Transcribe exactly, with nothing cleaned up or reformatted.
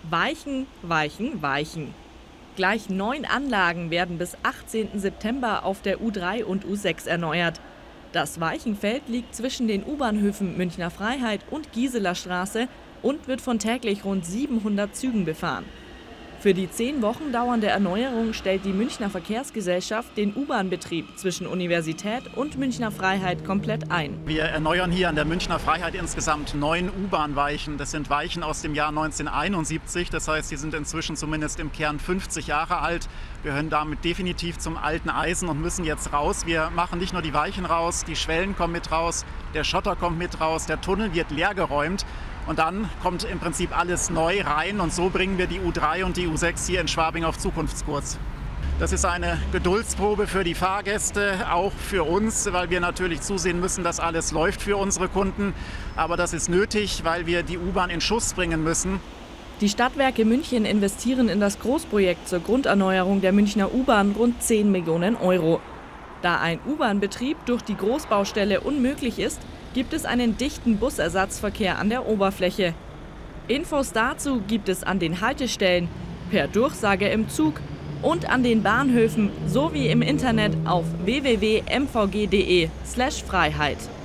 Weichen, weichen, weichen. Gleich neun Anlagen werden bis achtzehnten September auf der U drei und U sechs erneuert. Das Weichenfeld liegt zwischen den U-Bahnhöfen Münchner Freiheit und Gieseler Straße und wird von täglich rund siebenhundert Zügen befahren. Für die zehn Wochen dauernde Erneuerung stellt die Münchner Verkehrsgesellschaft den U-Bahn-Betrieb zwischen Universität und Münchner Freiheit komplett ein. Wir erneuern hier an der Münchner Freiheit insgesamt neun U-Bahn-Weichen. Das sind Weichen aus dem Jahr neunzehnhunderteinundsiebzig. Das heißt, die sind inzwischen zumindest im Kern fünfzig Jahre alt. Wir gehören damit definitiv zum alten Eisen und müssen jetzt raus. Wir machen nicht nur die Weichen raus, die Schwellen kommen mit raus, der Schotter kommt mit raus, der Tunnel wird leergeräumt. Und dann kommt im Prinzip alles neu rein und so bringen wir die U drei und die U sechs hier in Schwabing auf Zukunftskurs. Das ist eine Geduldsprobe für die Fahrgäste, auch für uns, weil wir natürlich zusehen müssen, dass alles läuft für unsere Kunden. Aber das ist nötig, weil wir die U-Bahn in Schuss bringen müssen. Die Stadtwerke München investieren in das Großprojekt zur Grunderneuerung der Münchner U-Bahn rund zehn Millionen Euro. Da ein U-Bahn-Betrieb durch die Großbaustelle unmöglich ist, gibt es einen dichten Busersatzverkehr an der Oberfläche. Infos dazu gibt es an den Haltestellen, per Durchsage im Zug und an den Bahnhöfen sowie im Internet auf w w w punkt m v g punkt d e slash Freiheit.